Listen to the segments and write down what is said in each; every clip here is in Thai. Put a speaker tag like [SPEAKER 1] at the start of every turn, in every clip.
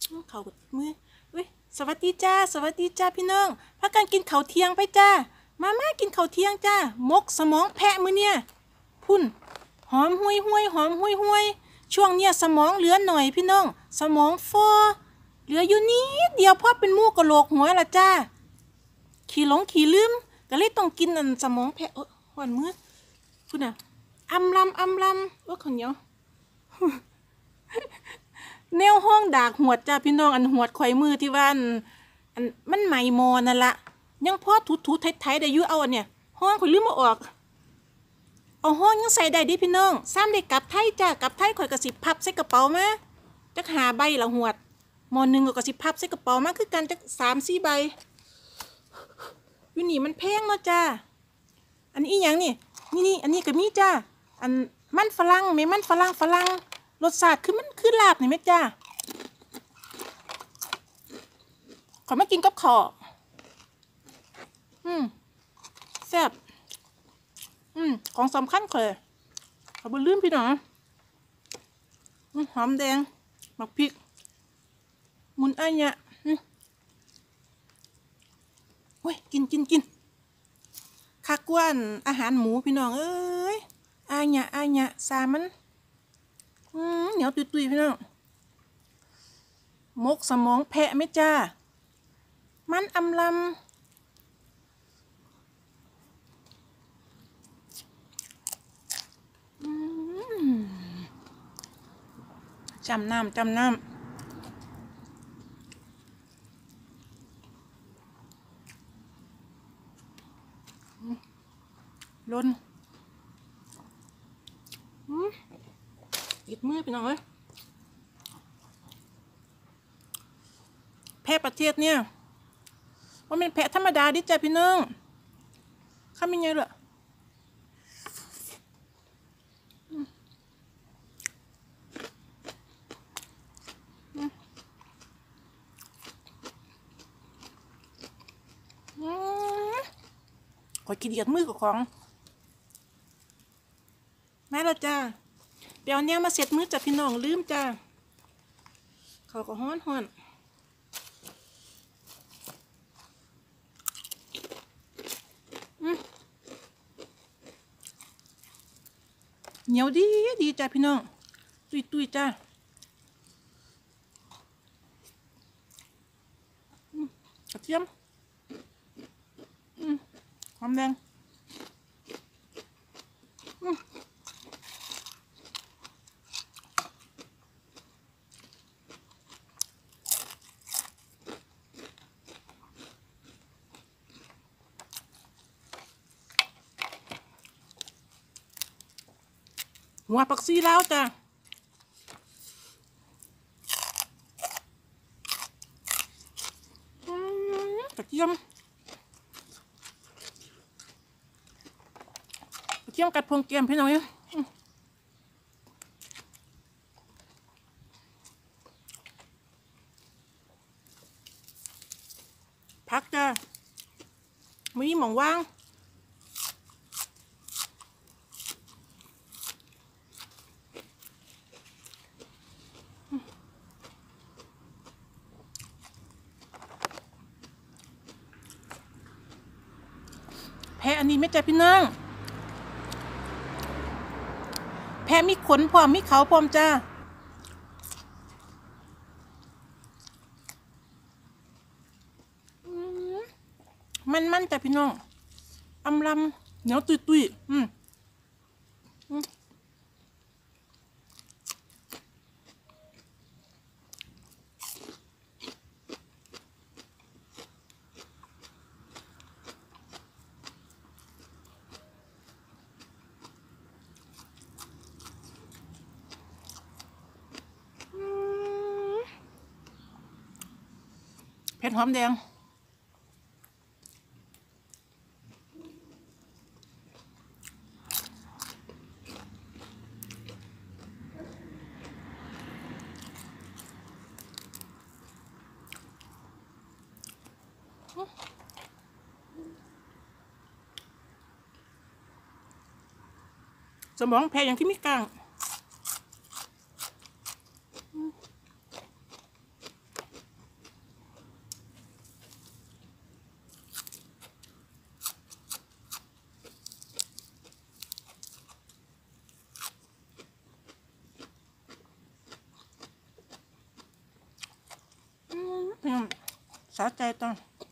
[SPEAKER 1] เขามือเว้ยสวัสดีจ้าสวัสดีจ้าพี่น้องพักกันกินข้าวเที่ยงไปจ้ามากินข้าวเที่ยงจ้ามกสมองแพะมื้อเนี่ยพุ่นหอมห่วยหอมห่วยช่วงเนี้ยสมองเหลือหน่อยพี่น้องสมองฟอเหลืออยู่นิดเดียวพอเป็นมูกกะโหลกหัวละจ้าขี่ลืมก็เลยต้องกินอันสมองแพะหวานมือพุ่นน่ะอำลำว่าข้าวเหนียวแนวห้องดากหวดจ้าพี่น้องอันหวดข่อยมือที่ว่าอันมันไหมมอนั่นละยังพอถูไทยได้อยู่เอาอันเนี่ยห้องข่อยลืมมาออกเอาห้องยังใส่ได้ดิพี่น้องซ้ำได้กลับไทยจ้ากลับไทยข่อยกระสิพับใส่กระเป๋ามาจักหาใบละหวดมอหนึ่งก็กระสิพับใส่กระเป๋ามาคือกันจัก3-4 ใบอยู่นี่มันแพงเนาะจ้าอันนี้อย่างนี่อันนี้ก็มีจ้าอันมันฝรั่งไหมมันฝรั่งรสชาติคือมันคือลาบนี่ไหมจ้าขอมากินกับข้าวแซ่บของสำคัญเลยขอบคุณลืมพี่น้องหอมแดงหมักพริกมุนอ้ายเนี่ยโอ้ยกินคักกว่าอาหารหมูพี่น้องเอ้ยอ้ายเนี่ยซามันเหนียวตุยพี่น้องมกสมองแพะไหมจ้ามันอำลำจำน้ำล้นอิดมือพี่น้องเอ้ยแพะประเทศเนี่ยว่าเป็นแพะธรรมดาดิจ้ะพี่น้องข้าไม่ไงล่ะขอกินเดียดมือกับของแม่เราจ้าเดี๋ยวเนี้ยมาเสร็จมือจ้ะพี่น้องลืมจ้าเขาก็ฮ้อนเหนียวดีจ้าพี่น้องตุยจ้ากระเทียมหอมแดงหัวผักชีลาวจ้ากระเทียมกัดพงเกียมพี่น้องพักจ้ามีหม่องว่างแพะอันนี้ไม่ใจพี่น้องแพะมีขนพร้อมมีเขาพร้อมจ้ามันจ้ะพี่น้องอำลำเหนียวตุยเผ็ดหอมแดงสมองแพะอย่างที่มีกลางพี่น้องสะใจต้อง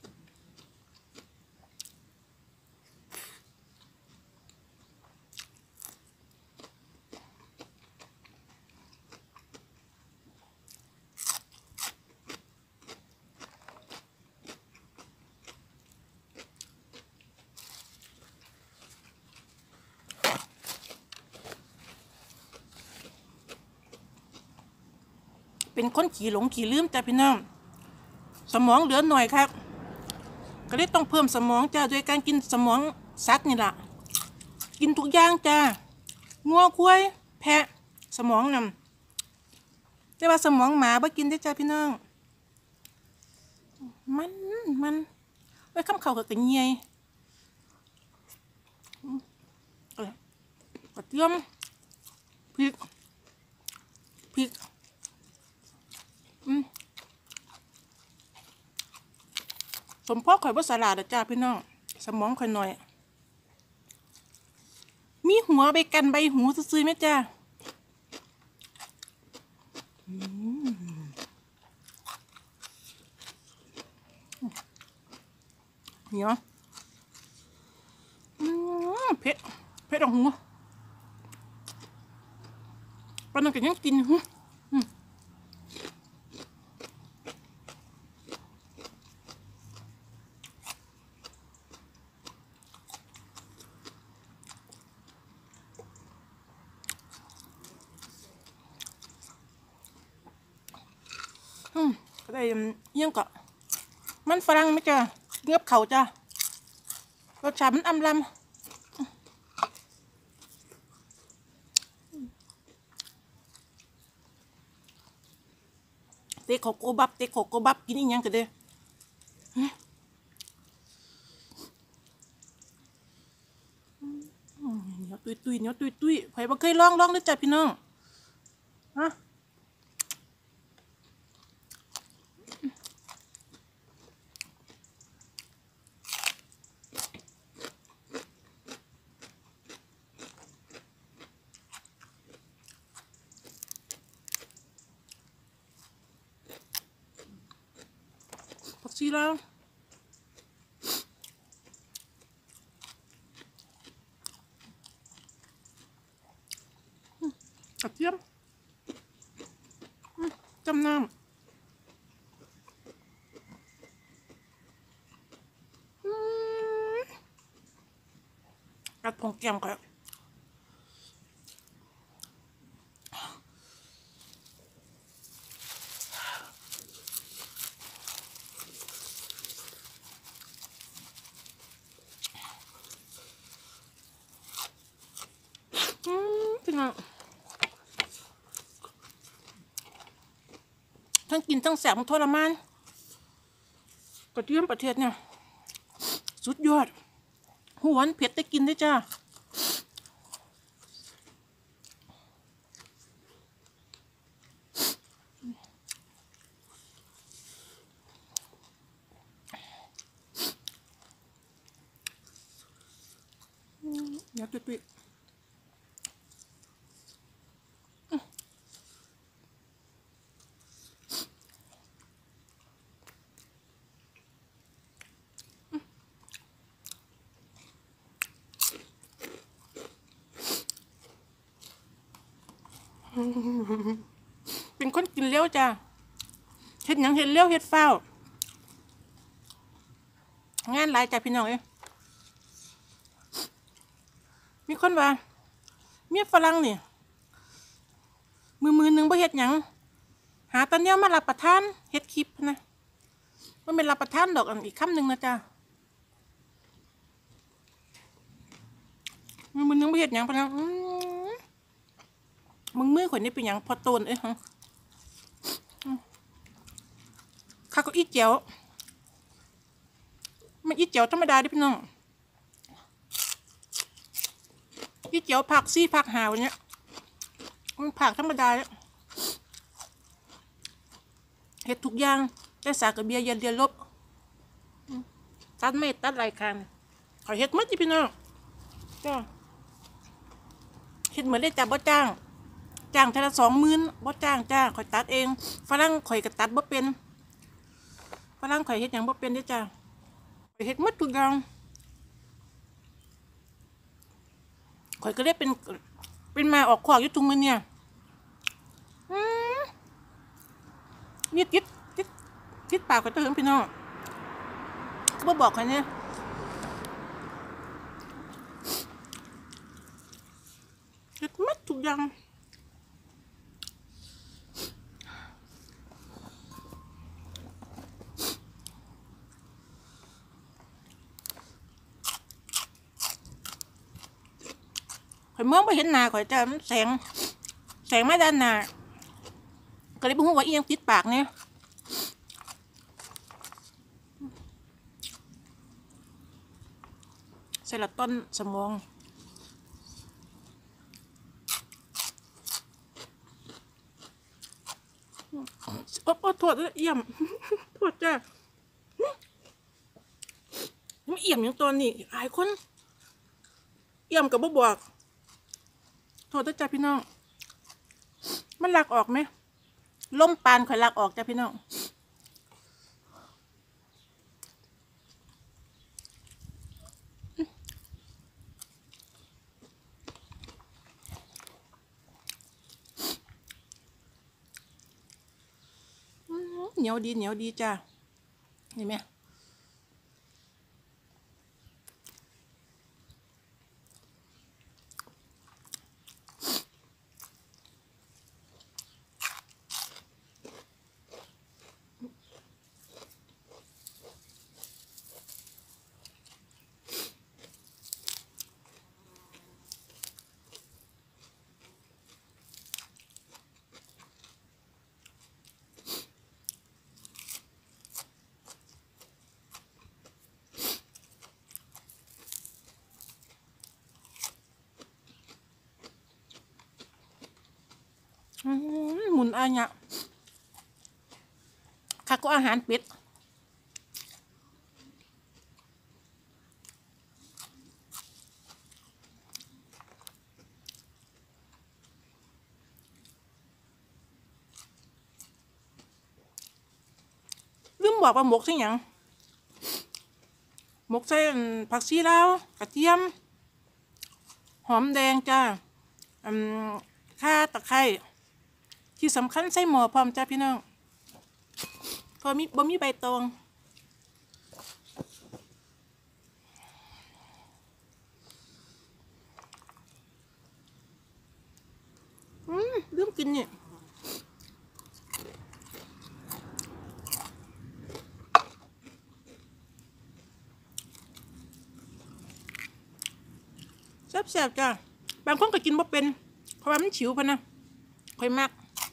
[SPEAKER 1] เป็นคนขี่หลงขี่ลืมจ้ะพี่น้องสมองเหลือหน่อยครับก็เลยต้องเพิ่มสมองจ้าโดยการกินสมองสัตว์นี่แหละกินทุกอย่างจ้างัวควายแพะสมองนำแต่ว่าสมองหมาบ่กินได้จ้าพี่น้องมันไว้ข้ามเข่ากับกระเงียกระเทียมพริกสมพ่อข่อยบ่สลัดจ้าพี่น้องสมองข่อยหน่อยมีหัวใบกันใบหูซื่อๆไหมจ้าเหนียวเผ็ดออกหัวปานนั้นก็ยังกินก็ได้ยังก็มันฝรั่งไหมจ้าเงือบเข่าจ้ารสชาติมันอำลำเตะขกโกบับกินอีกยังก็ได้เนื้อตุยไผบ่เคยลองเลยจ้ะพี่น้องฮะผักชีลาวกระเทียมจำน้ำกัดผงแก้มครับพี่น้องทั้งกินทั้งแสบทั้งทรมานกระเทียมประเทศเนี่ยสุดยอดหวานเผ็ดได้กินได้จ้าเนื้อตุยเป็นคนกินเร็วจ้าเห็ดหยังเห็ดเร็วเห็ดเฝ้างานหลายจ้าพี่น้องมีคนว่าเมียฝรั่งนี่มือหนึ่งบ่เห็ดหยังหาตอนเนี้ยมารับประทานเห็ดคลิปนะมันเป็นรับประทานดอกอีกคำหนึ่งนะจ้ามือหนึ่งบ่เห็ดหยังพะนะมึงมือข่อยนี่เป็นหยังพอโตนฮะข้าก็อีเจียวมันอีเจียวธรรมดาดิพี่น้องอีเจียวผักซี่ผักหาวเนี้ยมันผักธรรมดาเนี่ยเห็ดทุกอย่างแต่สากระเบียยันเรียนลบตัดไม่ตัดไรคันขอเห็ดมัดจีพี่น้องจ้าเห็ดเหมือนได้จับบ่จ้างเท่าละ20,000บ่จ้างจ้าข่อยตัดเองฝรั่งข่อยก็ตัดบ่เป็นฝรั่งข่อยเฮ็ดหยังบ่เป็นเด้อจ้าข่อยเฮ็ดหมดทุกอย่างข่อยก็ได้เป็นมาออกขอกอยู่ทุกมื้อเนี่ยนี่ติดปากข่อยเติมพี่น้องบ่บอกข่อยเนี่ยเฮ็ดหมดทุกอย่างข่อยมองไม่เห็นหน้าข่อยจ้ะมันแสงมาด้านหน้าก็เลยบ่ฮู้ว่าอีหยังติดปากเนี่ยใส่ละต้นสมองโอ้โทษเอี่ยมโทษจ้ะมันเอี่ยมอย่างตอนนี้หลายคนเอี่ยมกับบ่บอกโทษจ้ะพี่น้องมันลักออกไหมล่มปานข่อยลักออกจ้ะพี่น้องเหนียวดีจ้ะเห็นไหมหมุนอะไรเนี่ยค่ะก็อาหารเป็ดลืมบอกว่าหมกใช่หยังหมกใส่ผักชีลาวกระเทียมหอมแดงจ้าข่าตะไคร้ที่สำคัญใส่หม้อพร้อมจ้าพี่น้องพอบ่มีใบตองลืมกินเนี่ยแซ่บๆจ้าบางคนก็กินบ่เป็นเพราะว่ามันฉิวพะนะค่อยมัก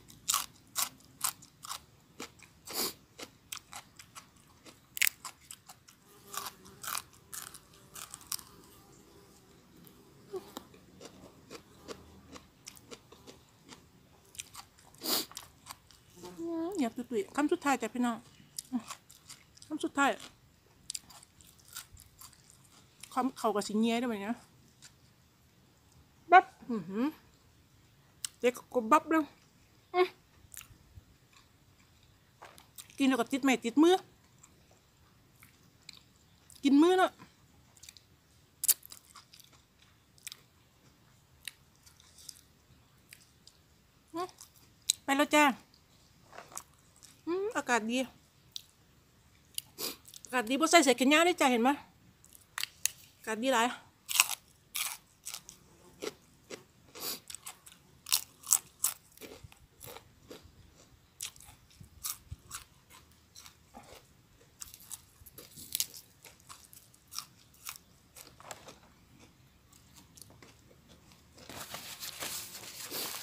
[SPEAKER 1] อยากตุยๆคำสุดท้ายจ้ะพี่น้องคำสุดท้ายเขากับสิเงี้ยได้ไหมเนี่ยบับเด็กก็บับแล้วกินแล้วก็ติดไม่ติดมือกินมือเนาะไปแล้วจ้าอากาศดีบ่ใส่เสื้อแขนยาวได้จ้าเห็นไหมอากาศดีหลาย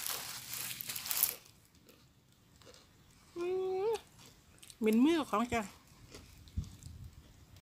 [SPEAKER 1] เหม็นมือของจ้า